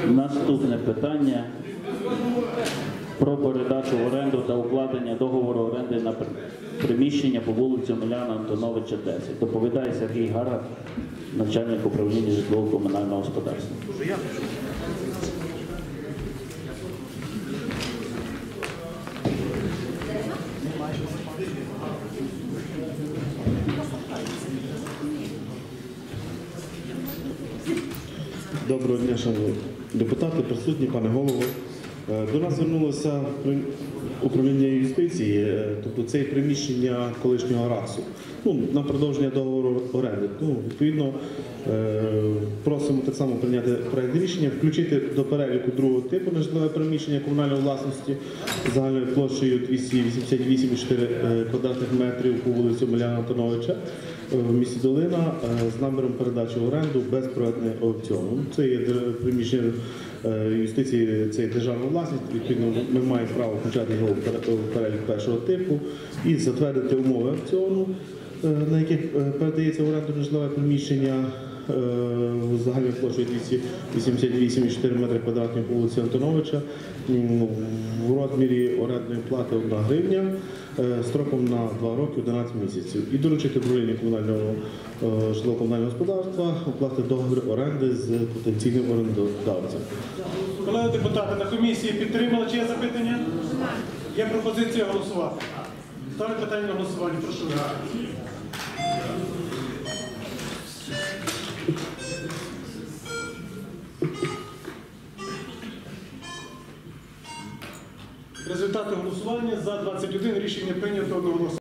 Наступне питання про передачу в оренду та укладення договору оренди на приміщення по вулиці Омеляна Антоновича, 10. Доповідає Сергій Гара, начальник управління житлово-комунального господарства. Доброго дня, шановні депутати, присутні, пане голово. До нас звернулося управління юстиції, тобто це приміщення колишнього РАКСу, на продовження договору оренди. Відповідно, просимо так само прийняти проект рішення, включити до переліку другого типу нежитлове приміщення комунальної власності загальною площею 288,4 квадратних метрів по вулиці Омеляна Антоновича в місті Долина з наміром передачі в оренду без проведення аукціону. Це є приміщення юстиції, це є державна власність, відповідно ми маємо право включати його в перелік першого типу і затвердити умови аукціону, на яких передається в оренду нежитлове приміщення загальною площею 288,4 метри квадратних по вулиці Антоновича в розмірі орендної плати 1 гривня строком на 2 роки 11 місяців. І доручити управлінню житлово-комунального господарства укласти договір оренди з потенційним орендодавцем. Колеги депутати, на комісії підтримали. Чи є запитання? Є пропозиція голосувати. Ставлю питання на голосування. Прошу. Результати голосування за 21. Рішення прийнято одноголосно.